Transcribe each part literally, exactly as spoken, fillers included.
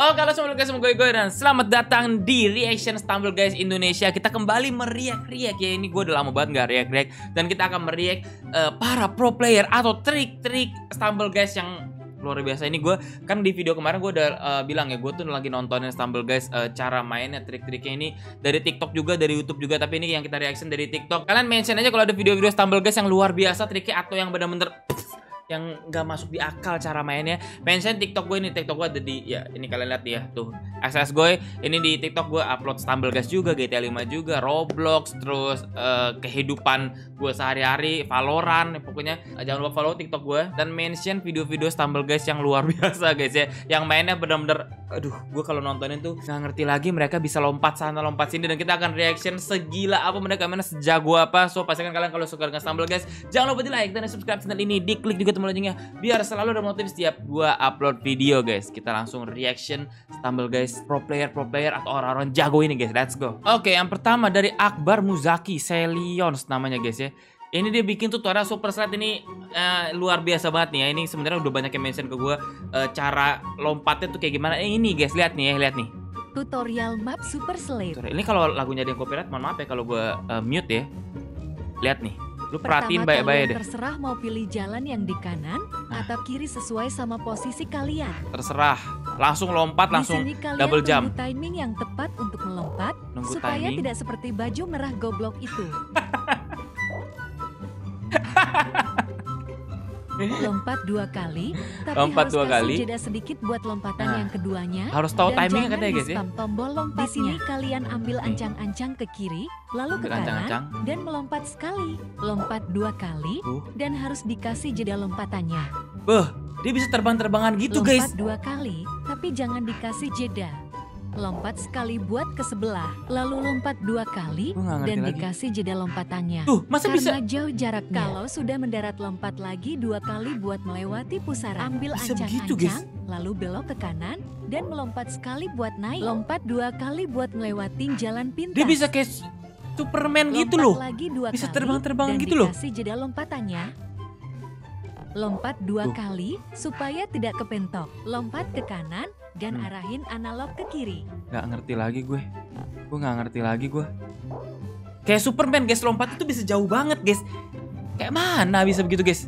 Halo kalian semua, guys, semoga gue dan selamat datang di Reaction Stumble Guys Indonesia. Kita kembali meriak-riak ya. Ini gue udah lama banget gak riak-riak. Dan kita akan meriak uh, para pro player atau trik-trik Stumble Guys yang luar biasa. Ini gue kan di video kemarin gue udah uh, bilang ya, gue tuh lagi nontonin Stumble Guys, uh, cara mainnya, trik-triknya ini dari TikTok juga, dari YouTube juga. Tapi ini yang kita reaction dari TikTok. Kalian mention aja kalau ada video-video Stumble Guys yang luar biasa triknya atau yang bener-bener yang nggak masuk di akal cara mainnya. Mention TikTok gue, ini TikTok gue ada di, ya ini kalian lihat ya tuh, akses gue ini di TikTok. Gue upload Stumble Guys juga, G T A lima juga, Roblox, terus uh, kehidupan gue sehari-hari, Valorant. Pokoknya uh, jangan lupa follow TikTok gue dan mention video-video Stumble Guys yang luar biasa guys ya, yang mainnya bener-bener aduh, gue kalau nontonin tuh nggak ngerti lagi. Mereka bisa lompat sana lompat sini dan kita akan reaction segila apa mereka, mana sejago apa. So pastikan kalian kalau suka dengan Stumble Guys jangan lupa di like dan subscribe channel ini, diklik juga tombol loncengnya biar selalu ada notif setiap gua upload video guys. Kita langsung reaction Stumble Guys pro player pro player atau orang-orang jago ini guys. Let's go. Oke, yang pertama dari Akbar Muzaki Selions namanya guys ya. Ini dia bikin tutorial super slide ini uh, luar biasa banget nih ya. Ini sebenarnya udah banyak yang mention ke gua uh, cara lompatnya tuh kayak gimana. Eh, ini guys, lihat nih ya, lihat nih. Tutorial map super slide. Ini kalau lagunya ada yang copyright, mohon maaf ya kalau gua uh, mute ya. Lihat nih. Lu perhatiin baik-baik deh. Terserah mau pilih jalan yang di kanan nah. atau kiri sesuai sama posisi kalian. Terserah. Langsung lompat, langsung double jump. Tunggu timing yang tepat untuk melompat Nunggu supaya timing. Tidak seperti baju merah goblok itu. Lompat dua kali, tapi lompat harus dua kasih kali. jeda sedikit buat lompatan nah. yang keduanya. Harus tahu dan timingnya katanya guys ya. Spam tombol lompatnya. Di sini kalian ambil ancang-ancang ke kiri, lalu ke kanan, ancang-ancang. dan melompat sekali. Lompat dua kali, uh. dan harus dikasih jeda lompatannya. Beuh, dia bisa terbang-terbangan gitu lompat guys. Lompat dua kali, tapi jangan dikasih jeda. Lompat sekali buat ke sebelah, lalu lompat dua kali dan lagi. dikasih jeda lompatannya. Tuh, masa Karena bisa jauh jaraknya. Kalau sudah mendarat, lompat lagi dua kali buat melewati pusaran. Ambil ancang-ancang, lalu belok ke kanan dan melompat sekali buat naik. Lompat dua kali buat melewati jalan pintas. Dia bisa kayak Superman lompat gitu loh. Lagi dua bisa kali terbang-terbangan gitu loh. loh. Dikasih jeda lompatannya. Lompat dua Tuh. kali supaya tidak kepentok. Lompat ke kanan dan hmm. arahin analog ke kiri. Gak ngerti lagi gue. Gue gak ngerti lagi gue. Kayak Superman guys, lompat itu bisa jauh banget guys. Kayak mana bisa begitu guys?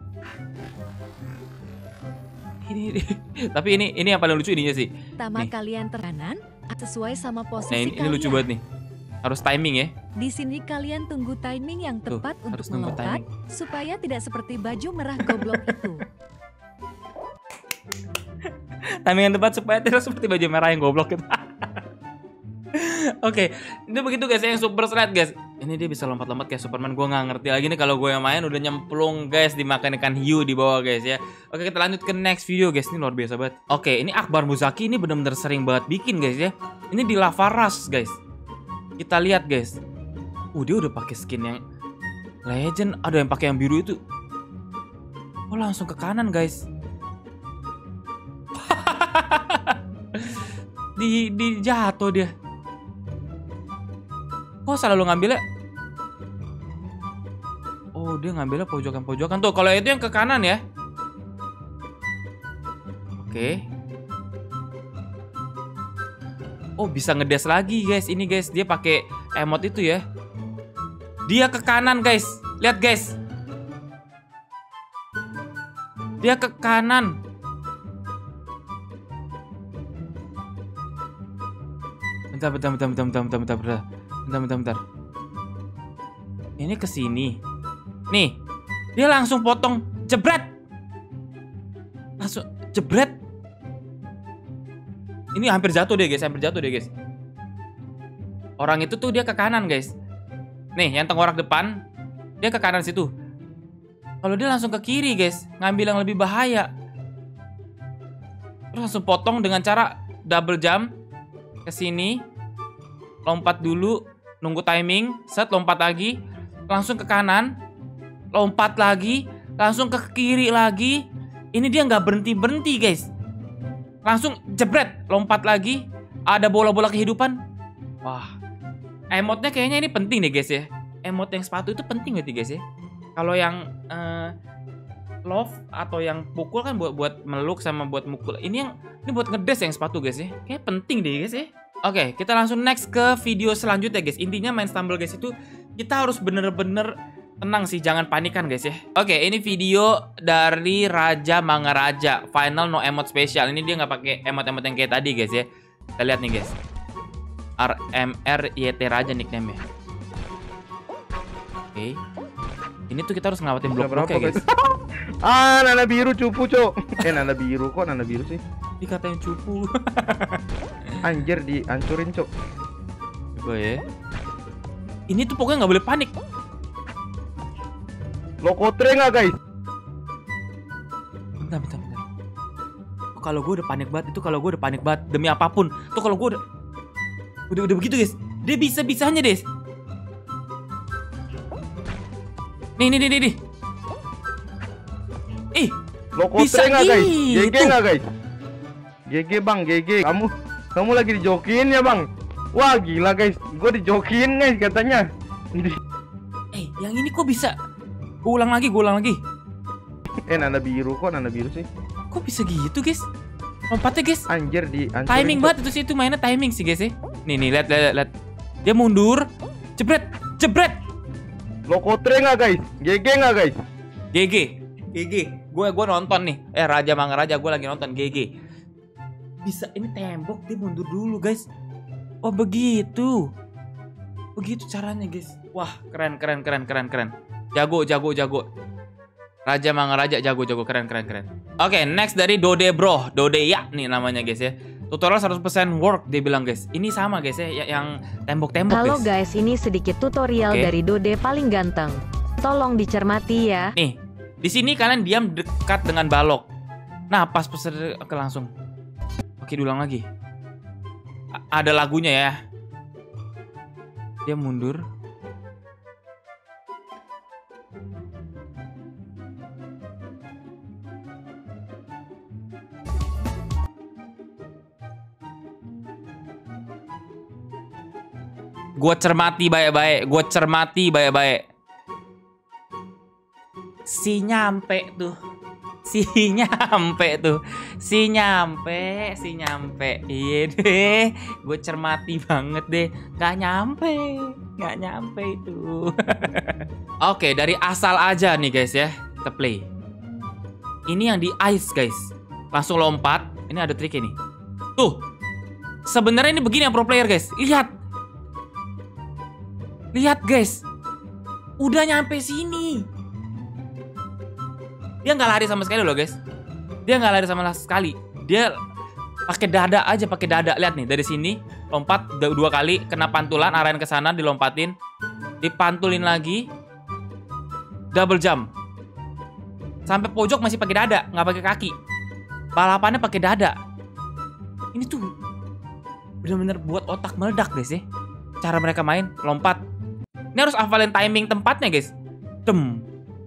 Ini, ini. Tapi ini ini yang paling lucu ininya sih. Pertama kalian terkanan sesuai sama posisi nah, ini, kalian. Ini lucu banget nih. Harus timing ya. Di sini kalian tunggu timing yang tepat Tuh, untuk melompat supaya tidak seperti baju merah goblok itu. Timing yang tepat supaya tidak seperti baju merah yang goblok itu. Oke, okay. Ini begitu guys yang super slide guys. Ini dia bisa lompat-lompat kayak Superman. Gue nggak ngerti lagi nih kalau gue yang main udah nyemplung guys, dimakan ikan hiu di bawah guys ya. Oke, kita lanjut ke next video guys. Ini luar biasa banget. Oke, ini Akbar Muzaki ini bener-bener sering banget bikin guys ya. Ini di Lava Rush guys. Kita lihat guys. Uh, dia udah pakai skin yang legend. Ada yang pakai yang biru itu. Oh, langsung ke kanan guys. di di jatuh dia. Kok selalu ngambilnya? Oh, dia ngambilnya pojokan-pojokan tuh. Kalau itu yang ke kanan ya. Oke. Oh, bisa ngedes lagi guys. Ini guys, dia pakai emot itu ya. Dia ke kanan guys. Lihat guys. Dia ke kanan. Bentar, bentar, bentar, bentar, bentar, bentar, bentar, bentar, bentar, bentar, bentar. Ini ke sini. Nih, dia langsung potong, jebret. Langsung jebret. Ini hampir jatuh deh guys, hampir jatuh deh guys. Orang itu tuh dia ke kanan guys. Nih, yang tengkorak depan, dia ke kanan situ. Kalau dia langsung ke kiri guys, ngambil yang lebih bahaya. Terus langsung potong dengan cara double jump ke sini, lompat dulu, nunggu timing, set lompat lagi, langsung ke kanan, lompat lagi, langsung ke kiri lagi. Ini dia nggak berhenti berhenti guys, langsung jebret, lompat lagi, ada bola-bola kehidupan. Wah, emotnya kayaknya ini penting deh guys ya. Emot yang sepatu itu penting berarti guys ya. Kalau yang uh, love atau yang pukul kan buat buat meluk sama buat mukul. Ini yang ini buat ngedes yang sepatu guys ya. Kayak penting deh guys ya. Oke, kita langsung next ke video selanjutnya guys. Intinya main Stumble guys itu kita harus bener-bener tenang sih, jangan panikan guys ya. Oke, ini video dari Raja Mangaraja Final No Emote Special. Ini dia nggak pakai emot-emot yang kayak tadi guys ya. Kita lihat nih guys. R M R Y T Raja nickname-nya. Oke. Ini tuh kita harus ngelawatin blok-blok ya guys. Ah, nana biru cupu, Cok. Eh, nana biru kok nana biru sih? Dikatain cupu. Anjir, dihancurin, Cok. Coba ya. Ini tuh pokoknya nggak boleh panik. Lo kotre nggak guys? Bentar, bentar, bentar. Oh, kalau gue udah panik banget, itu kalau gue udah panik banget demi apapun. Tuh kalau gue udah udah udah begitu guys. Dia bisa-bisanya guys. Nih, nih, nih, nih, nih. Ih, lo kotre nggak guys? G G nggak guys? G G bang, G G. Kamu kamu lagi dijokin ya bang? Wah gila guys, gue dijokin guys katanya. Eh, yang ini kok bisa? Gue ulang lagi, gue ulang lagi. Eh, nana biru kok nana biru sih? Kok bisa gitu guys? Lompatnya guys. Anjir, di timing banget itu sih, itu mainnya timing sih guys ya. Nih nih, lihat lihat lihat. Dia mundur, jebret, jebret. Lo kotre nggak guys? G G nggak guys? G G, G G. Gue gue nonton nih. Eh, Raja Mangaraja, gue lagi nonton G G. Bisa ini tembok dia mundur dulu guys. Oh begitu, begitu caranya guys. Wah keren keren keren keren keren. Jago jago jago. Raja Mangaraja jago jago keren keren keren. Oke, okay, next dari Dode Bro, Dode ya nih namanya guys ya. Tutorial seratus persen work dia bilang guys. Ini sama guys ya yang tembok-tembok guys. Halo guys, ini sedikit tutorial okay. dari Dode paling ganteng. Tolong dicermati ya. Nih, di sini kalian diam dekat dengan balok. Nah, pas peser ke langsung. Oke, diulang lagi. A ada lagunya ya. Dia mundur. Gue cermati baik-baik, gue cermati baik-baik. Si nyampe tuh, si nyampe tuh, si nyampe, si nyampe. Iya deh, gue cermati banget deh. Gak nyampe, gak nyampe itu. Oke, dari asal aja nih guys ya, kita play. Ini yang di ice guys, langsung lompat. Ini ada triknya nih. Tuh, sebenarnya ini begini yang pro player guys. Lihat. Lihat guys, udah nyampe sini. Dia nggak lari sama sekali loh guys. Dia nggak lari sama sekali. Dia pakai dada aja, pakai dada. Lihat nih dari sini lompat dua kali, kena pantulan, arahin ke sana, dilompatin, dipantulin lagi, double jump. Sampai pojok masih pakai dada, nggak pakai kaki. Balapannya pakai dada. Ini tuh bener-bener buat otak meledak guys ya. Cara mereka main lompat. Ini harus hafalin timing tempatnya guys. Dem.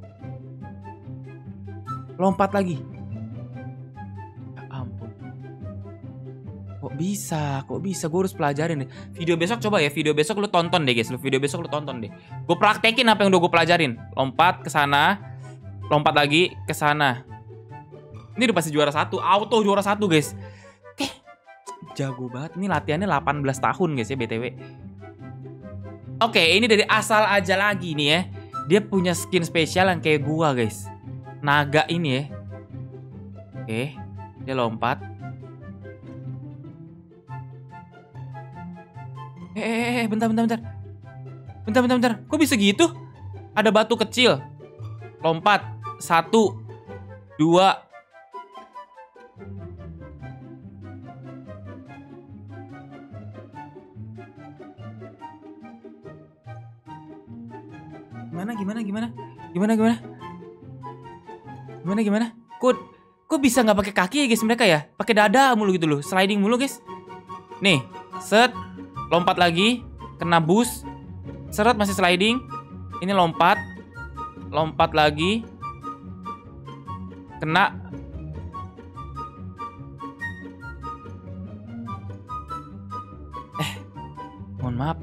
Lompat lagi. Ya ampun. Kok bisa? Kok bisa? Gue harus pelajarin deh. Video besok coba ya. Video besok lu tonton deh guys. Lu video besok lu tonton deh. Gue praktekin apa yang udah gue pelajarin. Lompat ke sana. Lompat lagi ke sana. Ini udah pasti juara satu. Auto juara satu guys. Eh, jago banget. Ini latihannya delapan belas tahun guys ya B T W. Oke, ini dari asal aja lagi nih ya. Dia punya skin spesial yang kayak gua guys. Naga ini ya. Oke, dia lompat. Eh, eh, bentar, bentar, bentar. Bentar, bentar, bentar. Kok bisa gitu? Ada batu kecil. Lompat. Satu. Dua. Gimana, gimana, gimana? Gimana, gimana? Gimana, gimana? Kok, kok bisa nggak pakai kaki ya guys mereka ya? Pakai dada mulu gitu loh. Sliding mulu guys. Nih, set. Lompat lagi. Kena boost. Seret masih sliding. Ini lompat. Lompat lagi. Kena. Eh, mohon maaf.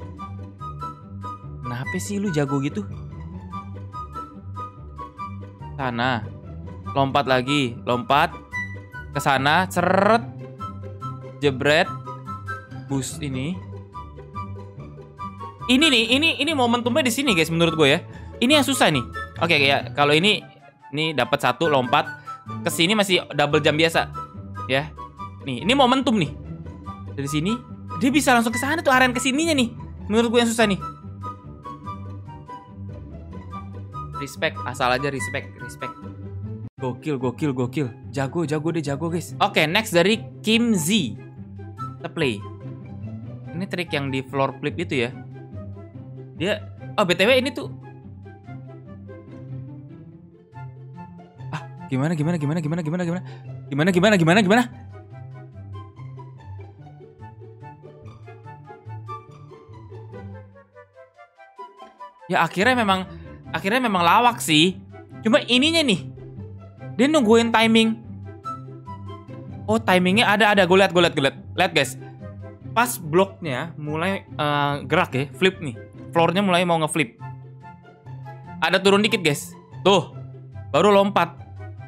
Kenapa sih lu jago gitu? Sana. lompat lagi, lompat ke sana, seret, jebret, boost ini. Ini nih, ini ini momentumnya di sini guys menurut gue ya. Ini yang susah nih. Oke kayak kalau ini ini dapat satu lompat ke sini masih double jump biasa. Ya. Nih, ini momentum nih. Dari sini dia bisa langsung ke sana tuh, aren ke sininya nih. Menurut gue yang susah nih. Respect, asal aja respect, respect. Gokil, gokil, gokil. Jago, jago deh, jago guys. Oke, okay, next dari Kim Z. Kita play. Ini trik yang di floor flip itu ya. Dia, oh B T W ini tuh. Ah, gimana, gimana, gimana, gimana, gimana, gimana, gimana, gimana, gimana, gimana? Ya akhirnya memang. Akhirnya memang lawak sih. Cuma ininya nih. Dia nungguin timing. Oh timingnya ada, ada. Gue liat, gue liat, gue liat. Lihat guys. Pas bloknya mulai uh, gerak ya. Flip nih. Floornya mulai mau ngeflip. Ada turun dikit guys. Tuh. Baru lompat.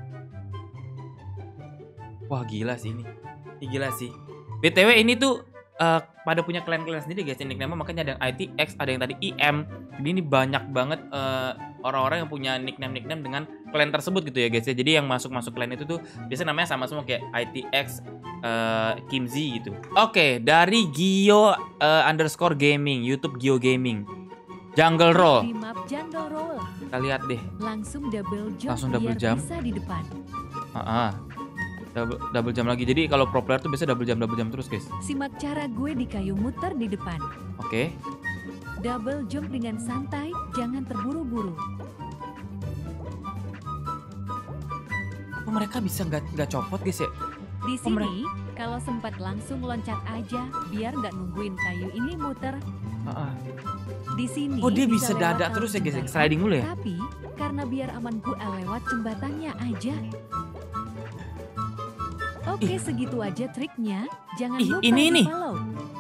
Wah gila sih ini. Ini gila sih. B T W ini tuh. Uh, pada punya klan-klan sendiri guys, nickname makanya ada yang I T X, ada yang tadi I M. Jadi ini banyak banget orang-orang uh, yang punya nickname-nickname dengan klan tersebut gitu ya guys ya. Jadi yang masuk-masuk klan itu tuh biasanya namanya sama semua kayak I T X, uh, Kim Z gitu. Oke, okay, dari Gio uh, underscore gaming, YouTube Gio Gaming. Jungle Roll. Di map Jungle Roll. Kita lihat deh. Langsung double jump. Langsung double biar jump. Bisa di depan. Uh -uh. Double, double jam lagi. Jadi kalau pro player tuh biasa double jam double jam terus guys. Simak cara gue di kayu muter di depan. Oke. Okay. Double jump dengan santai, jangan terburu-buru. Oh, mereka bisa nggak nggak copot guys ya? Di sini oh, kalau sempat langsung loncat aja, biar nggak nungguin kayu ini muter. Uh -uh. Di sini. Oh dia bisa, bisa dada terus ya guys, jembatan, sliding dulu ya? Tapi karena biar aman gue lewat jembatannya aja. Oke, Ih. segitu aja triknya. Jangan Ih, lupa ini nih. follow.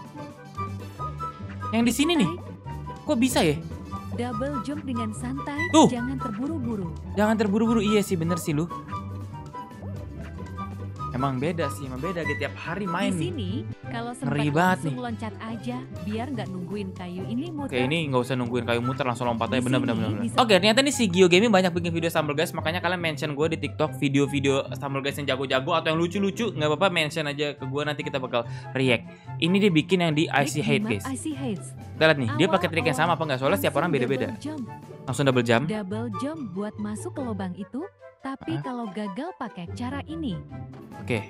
Yang di sini nih. Kok bisa ya? Double jump dengan santai, Tuh. Jangan terburu-buru. Jangan terburu-buru. Iya sih, bener sih lu. Emang beda sih, emang beda gitu tiap hari main di nih. Sini, kalau sempat langsung nih. loncat aja, biar nggak nungguin kayu ini muter. Oke, ini nggak usah nungguin kayu muter, langsung lompat aja, bener-bener. Oke, ternyata nih si Gio Gaming banyak bikin video Stumble guys, makanya kalian mention gue di TikTok video-video Stumble guys yang jago-jago atau yang lucu-lucu, nggak apa-apa mention aja ke gue, nanti kita bakal react. Ini dia bikin yang di Icy Hate guys. Icy Hates. Kita lihat nih, dia pakai trik yang sama apa nggak? Soalnya setiap orang beda-beda. Langsung double jump. Double jump buat masuk ke lubang itu, tapi uh. kalau gagal pakai cara ini. Oke.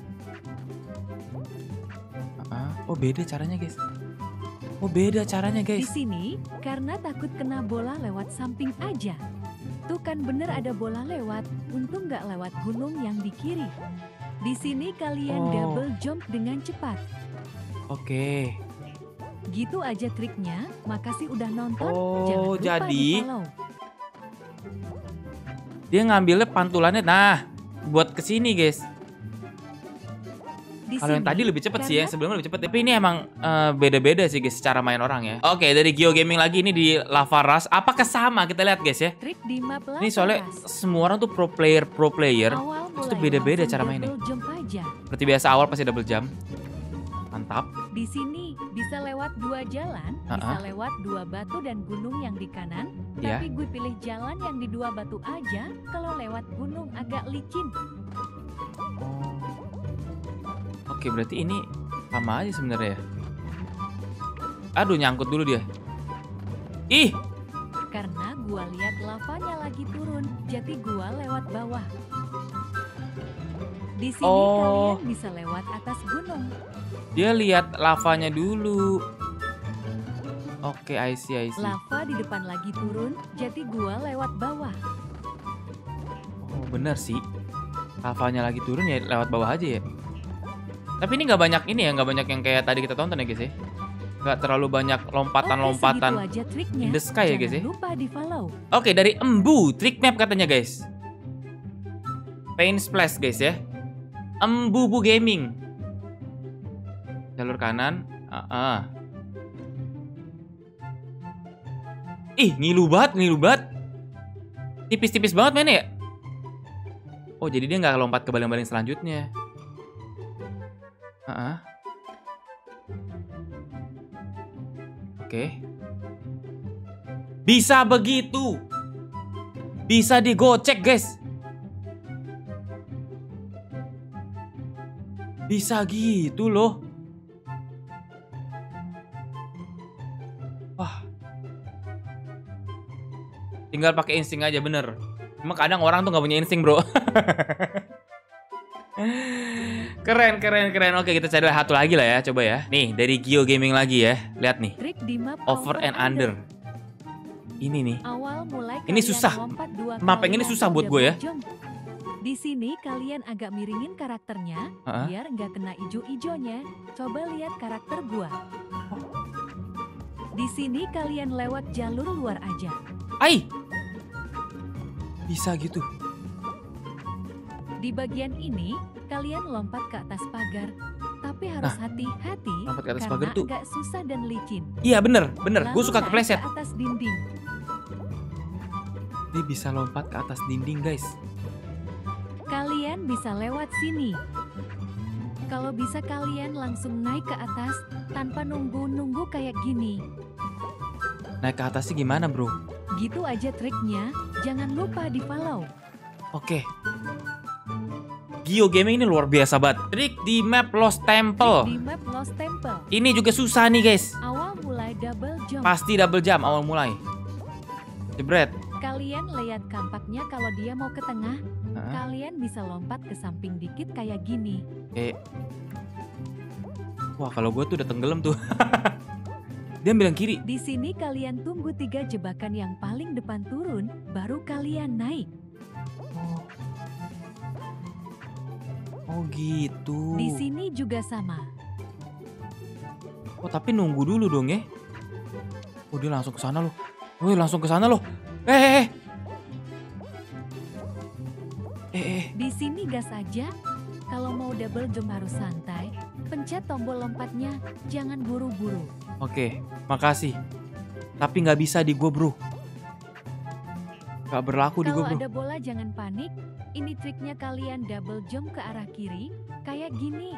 Oh beda caranya guys. Oh beda caranya guys. Di sini karena takut kena bola lewat samping aja. Tuh kan bener ada bola lewat. Untung nggak lewat gunung yang di kiri. Di sini kalian oh. double jump dengan cepat. Oke. Gitu aja triknya. Makasih udah nonton. Oh Jangan lupa jadi di-follow. Dia ngambilnya pantulannya. Nah buat kesini guys. Kalau yang tadi lebih cepet sih ya, sebelumnya lebih cepet. Tapi ini emang beda-beda uh, sih guys secara main orang ya. Oke, okay, dari Gio Gaming lagi ini di Lava Rush. Apakah sama? Kita lihat guys ya. Trik di map Lava Ini soalnya Rush. Semua orang tuh pro player pro player. Terus tuh beda-beda cara mainnya. Seperti biasa awal pasti double jump. Mantap. Di sini bisa lewat dua jalan, uh -uh. bisa lewat dua batu dan gunung yang di kanan. Yeah. Tapi gue pilih jalan yang di dua batu aja. Kalau lewat gunung agak licin. Oh. Oke, berarti ini sama aja sebenarnya ya. Aduh, nyangkut dulu dia. Ih. Karena gua lihat lavanya lagi turun, jadi gua lewat bawah. Di sini oh. kalian bisa lewat atas gunung. Dia lihat lavanya dulu. Oke, I see, I see. Lava di depan lagi turun, jadi gua lewat bawah. Oh, bener sih. Lavanya lagi turun ya lewat bawah aja ya. Tapi ini nggak banyak ini ya, nggak banyak yang kayak tadi kita tonton ya guys ya. Nggak terlalu banyak lompatan-lompatan in the sky ya guys ya. Lupa di follow. Oke, dari Embu, trick map katanya guys. Paint Splash guys ya. Embu Bu Gaming. Jalur kanan. Uh -uh. Ih, ngilu banget, ngilu banget. Tipis-tipis banget mainnya ya. Oh, jadi dia nggak lompat ke baling-baling selanjutnya. Uh-uh. Oke. Bisa begitu. Bisa digocek, guys. Bisa gitu loh. Wah. Tinggal pakai insting aja, bener. Cuma kadang orang tuh nggak punya insting, bro. Keren, keren, keren. Oke, kita cari satu lagi lah ya, coba ya. Nih, dari Gio Gaming lagi ya. Lihat nih. Trik di map Over and under. Ini nih. Awal mulai Ini kalian susah. lompat dua Map yang kali ini susah atau buat gue ya. double jump. Di sini kalian agak miringin karakternya Uh-uh. biar nggak kena ijo-ijonya. Coba lihat karakter gua. Di sini kalian lewat jalur luar aja. Ai. Bisa gitu. Di bagian ini kalian lompat ke atas pagar, tapi harus hati-hati lompat ke atas karena pagar tuh. agak susah dan licin. Iya, bener, bener. Gue Lalu suka naik kepleset. ke atas dinding. Dia bisa lompat ke atas dinding, guys. Kalian bisa lewat sini. Kalau bisa kalian langsung naik ke atas tanpa nunggu-nunggu kayak gini. Naik ke atasnya gimana, bro? Gitu aja triknya, jangan lupa di follow. Oke. Gio Gaming ini luar biasa banget. Trik di map Lost Temple. Di map Lost Temple, Ini juga susah nih, guys. awal mulai double jump. Pasti double jump awal mulai. Jebret. Kalian lihat kampaknya kalau dia mau ke tengah, Hah? kalian bisa lompat ke samping dikit kayak gini. Eh. Wah, kalau gue tuh udah tenggelam tuh. Dia bilang kiri. Di sini kalian tunggu tiga jebakan yang paling depan turun, baru kalian naik. Oh gitu. Di sini juga sama. Oh, tapi nunggu dulu dong ya. Oh, dia langsung ke sana loh. Woi, langsung ke sana loh. Eh, eh, eh. Eh, eh. Di sini gas aja. Kalau mau double jump harus santai. Pencet tombol lompatnya, jangan buru-buru. Oke, makasih. Tapi nggak bisa di gua, bro. Nggak berlaku di Kalau gua, bro. ada bola jangan panik. Ini triknya kalian double jump ke arah kiri, kayak gini.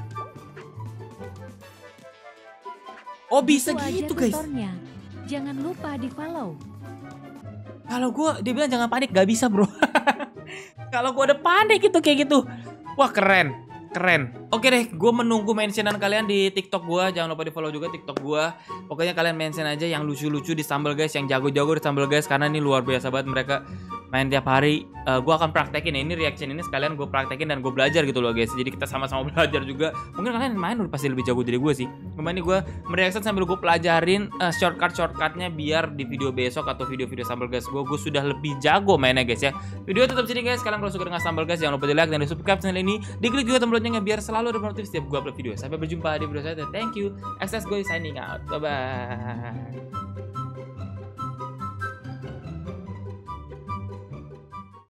Oh, bisa Itu aja gitu, guys. tutornya. Jangan lupa di follow. Kalau gua dia bilang jangan panik, nggak bisa, bro. Kalau gua ada panik itu kayak gitu. Wah, keren. Keren. Oke deh, gue menunggu mentionan kalian di TikTok gue. Jangan lupa di follow juga TikTok gue. Pokoknya kalian mention aja yang lucu-lucu di Stumble Guys, yang jago-jago di Stumble Guys, karena ini luar biasa banget mereka main tiap hari. uh, Gue akan praktekin ini reaction ini sekalian gue praktekin dan gue belajar gitu loh guys. Jadi kita sama-sama belajar juga. Mungkin kalian main udah pasti lebih jago dari gue sih. Kemarin gue mereaction sambil gue pelajarin uh, shortcut-shortcutnya biar di video besok atau video-video Stumble Guys gue gue sudah lebih jago mainnya guys ya. Video tetap sini guys. Kalian kalau suka dengan Stumble Guys jangan lupa di like dan di subscribe channel ini. Diklik juga tombol loncengnya biar selalu ada notif setiap gue upload video. Sampai berjumpa di video selanjutnya. Thank you. Access Guys signing out. Bye bye.